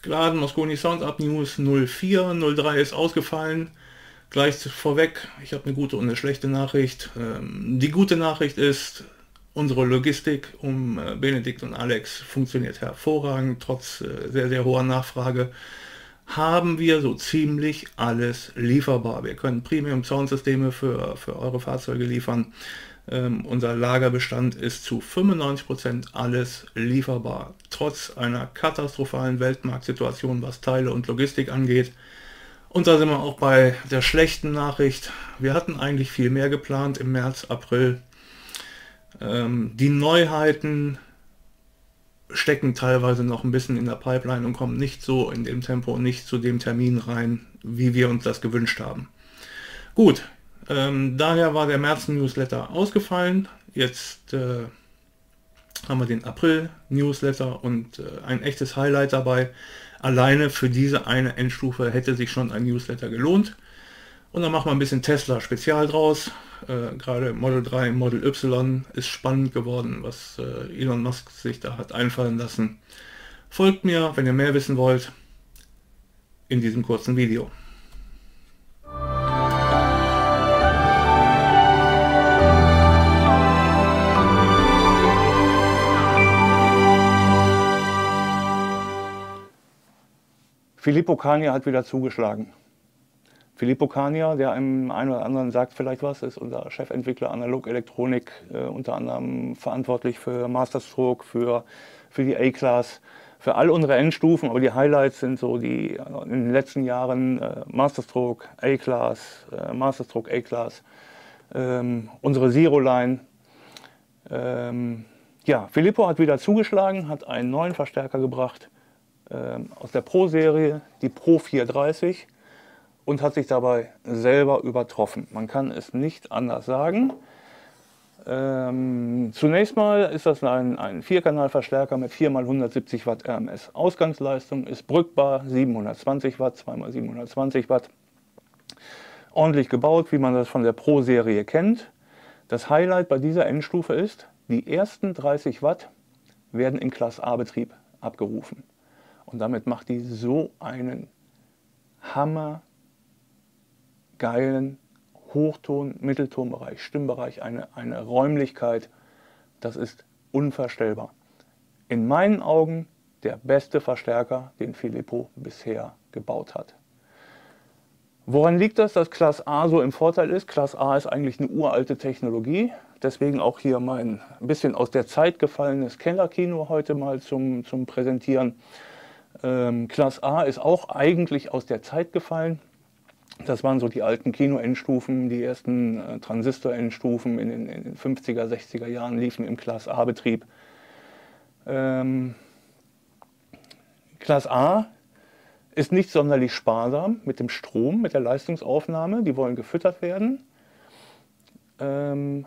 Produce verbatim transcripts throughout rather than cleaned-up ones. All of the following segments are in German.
geladen, Mosconi Sound Up News null vier, null drei ist ausgefallen. Gleich vorweg, ich habe eine gute und eine schlechte Nachricht. Ähm, die gute Nachricht ist, unsere Logistik um äh, Benedikt und Alex funktioniert hervorragend, trotz äh, sehr, sehr hoher Nachfrage. Haben wir so ziemlich alles lieferbar. Wir können Premium-Soundsysteme für, für eure Fahrzeuge liefern. Ähm, unser Lagerbestand ist zu fünfundneunzig Prozent alles lieferbar. Trotz einer katastrophalen Weltmarktsituation, was Teile und Logistik angeht. Und da sind wir auch bei der schlechten Nachricht. Wir hatten eigentlich viel mehr geplant im März, April. Ähm, die Neuheiten stecken teilweise noch ein bisschen in der Pipeline und kommen nicht so in dem Tempo und nicht zu dem Termin rein, wie wir uns das gewünscht haben. Gut, ähm, daher war der März-Newsletter ausgefallen. Jetzt äh, haben wir den April-Newsletter und äh, ein echtes Highlight dabei. Alleine für diese eine Endstufe hätte sich schon ein Newsletter gelohnt. Und dann machen wir ein bisschen Tesla-Spezial draus. Äh, gerade Model drei, Model Y ist spannend geworden, was äh, Elon Musk sich da hat einfallen lassen. Folgt mir, wenn ihr mehr wissen wollt, in diesem kurzen Video. Filippo Kania hat wieder zugeschlagen. Filippo Kania, der einem einen oder anderen sagt vielleicht was, ist unser Chefentwickler Analog Elektronik, äh, unter anderem verantwortlich für Masterstroke, für, für die A-Class, für all unsere Endstufen, aber die Highlights sind so die in den letzten Jahren äh, Masterstroke, A-Class, äh, Masterstroke A-Class, ähm, unsere Zero-Line. Ähm, ja, Filippo hat wieder zugeschlagen, hat einen neuen Verstärker gebracht ähm, aus der Pro-Serie, die Pro vierhundertdreißig. Und hat sich dabei selber übertroffen. Man kann es nicht anders sagen. Ähm, zunächst mal ist das ein, ein Vierkanalverstärker mit vier mal hundertsiebzig Watt R M S. Ausgangsleistung ist brückbar, siebenhundertzwanzig Watt, zwei mal siebenhundertzwanzig Watt. Ordentlich gebaut, wie man das von der Pro-Serie kennt. Das Highlight bei dieser Endstufe ist, die ersten dreißig Watt werden im Class A-Betrieb abgerufen. Und damit macht die so einen Hammer geilen Hochton-, Mitteltonbereich, Stimmbereich, eine, eine Räumlichkeit, das ist unvorstellbar. In meinen Augen der beste Verstärker, den Filippo bisher gebaut hat. Woran liegt das, dass Class A so im Vorteil ist? Class A ist eigentlich eine uralte Technologie, deswegen auch hier mein ein bisschen aus der Zeit gefallenes Kellerkino heute mal zum, zum Präsentieren. Ähm, Class A ist auch eigentlich aus der Zeit gefallen. Das waren so die alten Kino-Endstufen, die ersten äh, Transistor-Endstufen in den, in den fünfziger, sechziger Jahren liefen im Class A-Betrieb. Ähm, Class A ist nicht sonderlich sparsam mit dem Strom, mit der Leistungsaufnahme, die wollen gefüttert werden, ähm,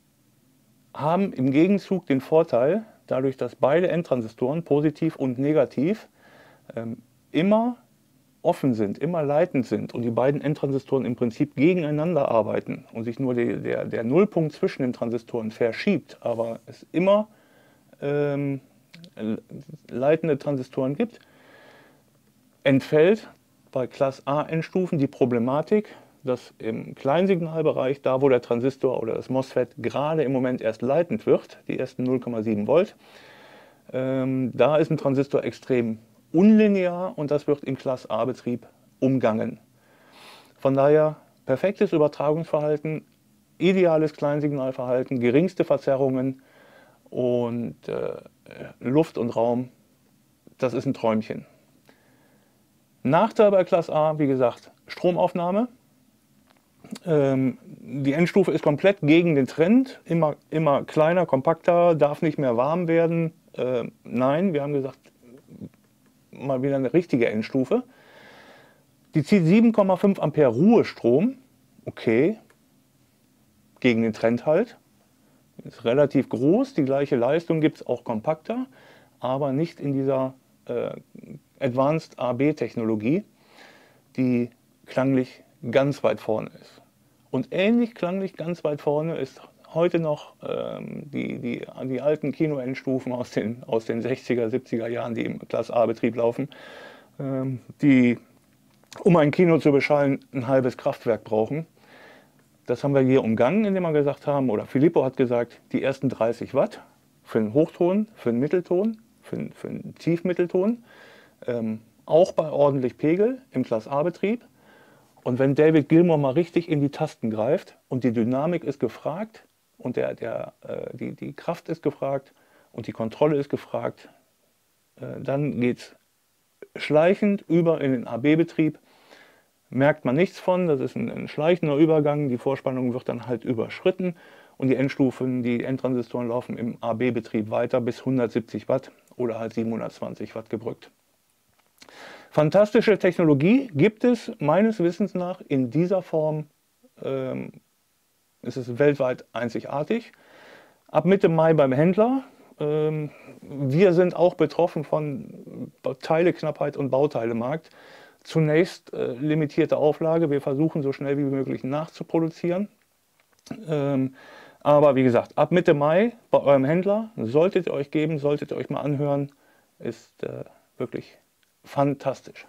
haben im Gegenzug den Vorteil, dadurch, dass beide Endtransistoren, positiv und negativ, ähm, immer offen sind, immer leitend sind und die beiden Endtransistoren im Prinzip gegeneinander arbeiten und sich nur die, der, der Nullpunkt zwischen den Transistoren verschiebt, aber es immer ähm, leitende Transistoren gibt, entfällt bei Class A Endstufen die Problematik, dass im Kleinsignalbereich, da wo der Transistor oder das MOSFET gerade im Moment erst leitend wird, die ersten null Komma sieben Volt, ähm, da ist ein Transistor extrem unlinear und das wird im Class A-Betrieb umgangen. Von daher perfektes Übertragungsverhalten, ideales Kleinsignalverhalten, geringste Verzerrungen und äh, Luft und Raum, das ist ein Träumchen. Nachteil bei Class A, wie gesagt, Stromaufnahme. Ähm, die Endstufe ist komplett gegen den Trend, immer, immer kleiner, kompakter, darf nicht mehr warm werden. Äh, nein, wir haben gesagt, mal wieder eine richtige Endstufe. Die zieht sieben Komma fünf Ampere Ruhestrom, okay, gegen den Trend halt. Ist relativ groß, die gleiche Leistung gibt es auch kompakter, aber nicht in dieser äh, Advanced A B-Technologie, die klanglich ganz weit vorne ist. Und ähnlich klanglich ganz weit vorne ist heute noch ähm, die, die, die alten Kino-Endstufen aus den, aus den sechziger, siebziger Jahren, die im Class A-Betrieb laufen. ähm, die, um ein Kino zu beschallen, ein halbes Kraftwerk brauchen. Das haben wir hier umgangen, indem wir gesagt haben, oder Filippo hat gesagt, die ersten dreißig Watt für einen Hochton, für einen Mittelton, für einen, für einen Tiefmittelton, ähm, auch bei ordentlich Pegel im Class A-Betrieb. Und wenn David Gilmour mal richtig in die Tasten greift und die Dynamik ist gefragt und der, der, äh, die, die Kraft ist gefragt und die Kontrolle ist gefragt, äh, dann geht es schleichend über in den A B-Betrieb. Merkt man nichts von, das ist ein, ein schleichender Übergang, die Vorspannung wird dann halt überschritten und die Endstufen, die Endtransistoren laufen im A B-Betrieb weiter bis hundertsiebzig Watt oder halt siebenhundertzwanzig Watt gebrückt. Fantastische Technologie gibt es meines Wissens nach in dieser Form, ähm, ist es weltweit einzigartig. Ab Mitte Mai beim Händler. Ähm, wir sind auch betroffen von Teileknappheit und Bauteilemarkt. Zunächst äh, limitierte Auflage, wir versuchen so schnell wie möglich nachzuproduzieren. Ähm, aber wie gesagt, ab Mitte Mai bei eurem Händler solltet ihr euch geben, solltet ihr euch mal anhören, ist äh, wirklich fantastisch.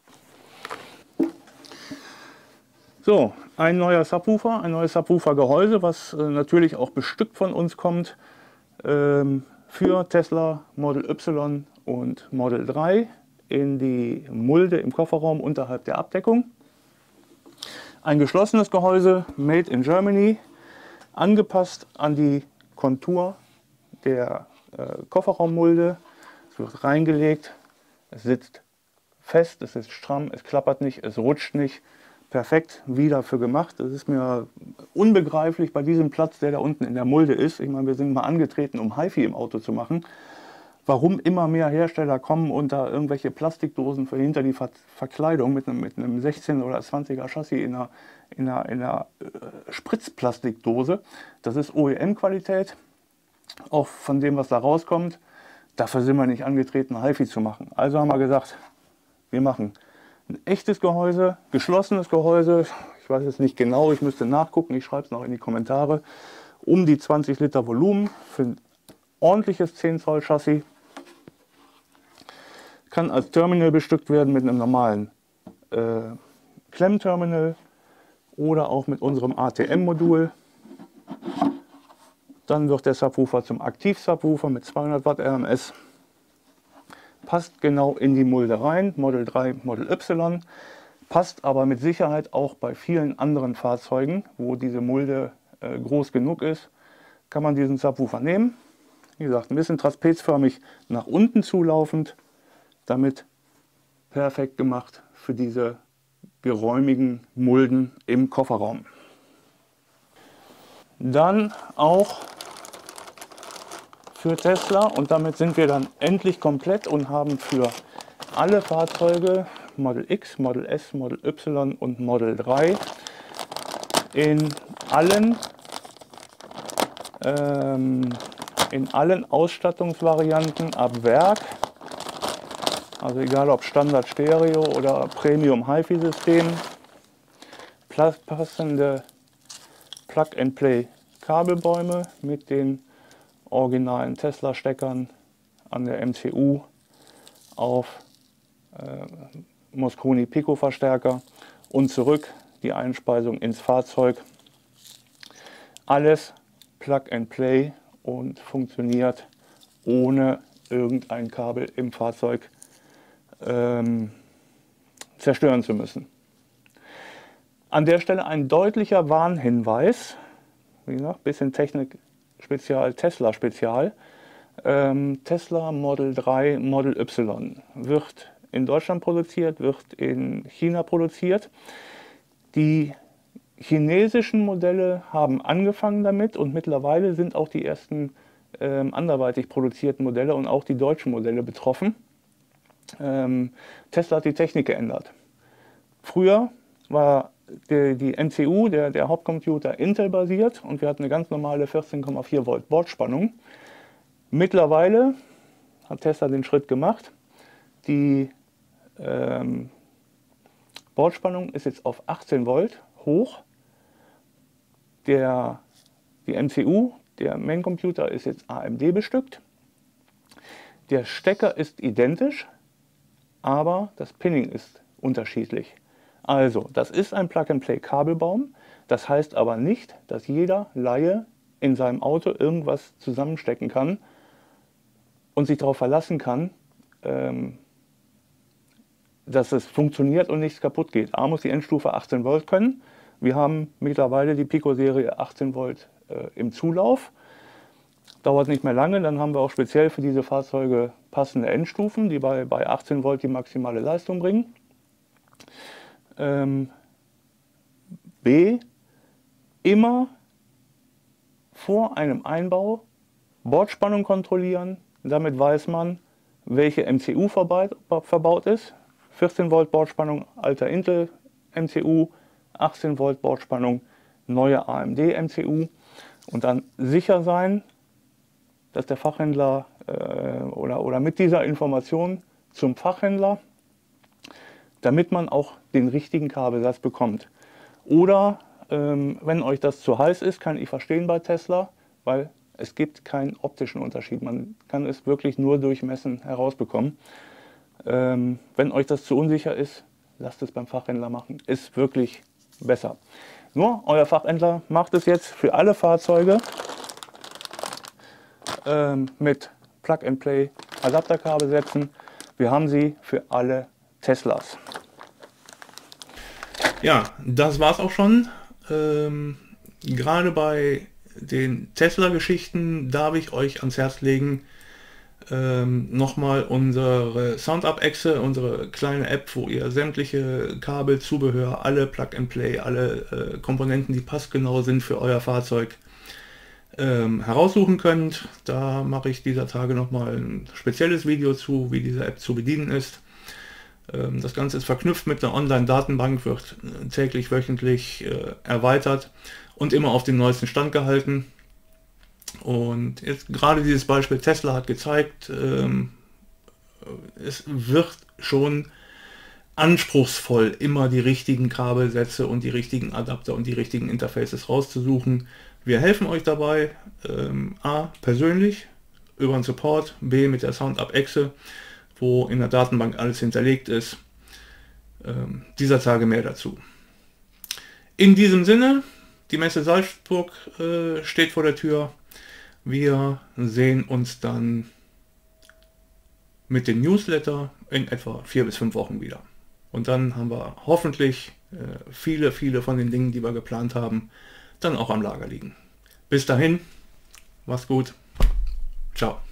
So, ein neuer Subwoofer, ein neues Subwoofer-Gehäuse, was äh, natürlich auch bestückt von uns kommt, ähm, für Tesla Model Y und Model drei in die Mulde im Kofferraum unterhalb der Abdeckung. Ein geschlossenes Gehäuse, made in Germany, angepasst an die Kontur der äh, Kofferraummulde. Es wird reingelegt. Es sitzt fest, es ist stramm, es klappert nicht, es rutscht nicht. Perfekt wie dafür gemacht. Das ist mir unbegreiflich bei diesem Platz, der da unten in der Mulde ist. Ich meine, wir sind mal angetreten, um HiFi im Auto zu machen. Warum immer mehr Hersteller kommen und da irgendwelche Plastikdosen für hinter die Ver Verkleidung mit einem, mit einem sechzehn oder zwanziger Chassis in einer, in einer, in einer äh, Spritzplastikdose. Das ist O E M-Qualität, auch von dem, was da rauskommt. Dafür sind wir nicht angetreten, HiFi zu machen. Also haben wir gesagt, wir machen ein echtes Gehäuse, geschlossenes Gehäuse. Ich weiß jetzt nicht genau, ich müsste nachgucken, ich schreibe es noch in die Kommentare. Um die zwanzig Liter Volumen für ein ordentliches zehn Zoll Chassis. Kann als Terminal bestückt werden mit einem normalen äh, Klemmterminal oder auch mit unserem A T M-Modul. Dann wird der Subwoofer zum Aktiv-Subwoofer mit zweihundert Watt R M S. Passt genau in die Mulde rein, Model drei, Model Y. Passt aber mit Sicherheit auch bei vielen anderen Fahrzeugen, wo diese Mulde äh, groß genug ist, kann man diesen Subwoofer nehmen. Wie gesagt, ein bisschen trapezförmig nach unten zulaufend, damit perfekt gemacht für diese geräumigen Mulden im Kofferraum. Dann auch für Tesla, und damit sind wir dann endlich komplett und haben für alle Fahrzeuge Model X, Model S, Model Y und Model drei in allen ähm, in allen Ausstattungsvarianten ab Werk, also egal ob Standard Stereo oder Premium HiFi System, passende Plug-and-Play Kabelbäume mit den originalen Tesla Steckern an der M C U auf äh, Mosconi Pico Verstärker und zurück die Einspeisung ins Fahrzeug. Alles Plug-and-Play und funktioniert ohne irgendein Kabel im Fahrzeug ähm, zerstören zu müssen. An der Stelle ein deutlicher Warnhinweis, wie gesagt, bisschen Technik Spezial, Tesla Spezial. Ähm, Tesla Model drei, Model Y wird in Deutschland produziert, wird in China produziert. Die chinesischen Modelle haben angefangen damit und mittlerweile sind auch die ersten ähm, anderweitig produzierten Modelle und auch die deutschen Modelle betroffen. Ähm, Tesla hat die Technik geändert. Früher war die, die M C U, der, der Hauptcomputer, Intel-basiert und wir hatten eine ganz normale vierzehn Komma vier Volt Bordspannung. Mittlerweile hat Tesla den Schritt gemacht. Die ähm, Bordspannung ist jetzt auf achtzehn Volt hoch. Der, die M C U, der Main Computer, ist jetzt A M D bestückt. Der Stecker ist identisch, aber das Pinning ist unterschiedlich. Also, das ist ein Plug-and-Play-Kabelbaum, das heißt aber nicht, dass jeder Laie in seinem Auto irgendwas zusammenstecken kann und sich darauf verlassen kann, ähm, dass es funktioniert und nichts kaputt geht. A muss die Endstufe achtzehn Volt können. Wir haben mittlerweile die Pico-Serie achtzehn Volt äh, im Zulauf. Dauert nicht mehr lange, dann haben wir auch speziell für diese Fahrzeuge passende Endstufen, die bei, bei achtzehn Volt die maximale Leistung bringen. Ähm, B, immer vor einem Einbau Bordspannung kontrollieren. Damit weiß man, welche M C U verbaut, verbaut ist. vierzehn Volt Bordspannung, alter Intel M C U, achtzehn Volt Bordspannung, neue A M D M C U. Und dann sicher sein, dass der Fachhändler äh, oder, oder mit dieser Information zum Fachhändler, damit man auch den richtigen Kabelsatz bekommt. Oder ähm, wenn euch das zu heiß ist, kann ich verstehen bei Tesla, weil es gibt keinen optischen Unterschied. Man kann es wirklich nur durch Messen herausbekommen. Ähm, wenn euch das zu unsicher ist, lasst es beim Fachhändler machen. Ist wirklich besser. Nur, euer Fachhändler macht es jetzt für alle Fahrzeuge ähm, mit Plug-and-Play Adapterkabelsätzen. Wir haben sie für alle Teslas. Ja, das war's auch schon. Ähm, gerade bei den Tesla-Geschichten darf ich euch ans Herz legen, ähm, nochmal unsere SoundUp-Echse, unsere kleine App, wo ihr sämtliche Kabel, Zubehör, alle Plug-and-Play, alle äh, Komponenten, die passgenau sind für euer Fahrzeug, ähm, heraussuchen könnt. Da mache ich dieser Tage nochmal ein spezielles Video zu, wie diese App zu bedienen ist. Ähm, das Ganze ist verknüpft mit einer Online-Datenbank, wird äh, täglich, wöchentlich äh, erweitert und immer auf dem neuesten Stand gehalten. Und jetzt gerade dieses Beispiel Tesla hat gezeigt, ähm, es wird schon anspruchsvoll, immer die richtigen Kabelsätze und die richtigen Adapter und die richtigen Interfaces rauszusuchen. Wir helfen euch dabei, ähm, A, persönlich über den Support, B, mit der SoundUp-Echse, wo in der Datenbank alles hinterlegt ist. Ähm, dieser Tage mehr dazu. In diesem Sinne, die Messe Salzburg äh, steht vor der Tür. Wir sehen uns dann mit dem Newsletter in etwa vier bis fünf Wochen wieder. Und dann haben wir hoffentlich äh, viele, viele von den Dingen, die wir geplant haben, dann auch am Lager liegen. Bis dahin, macht's gut. Ciao.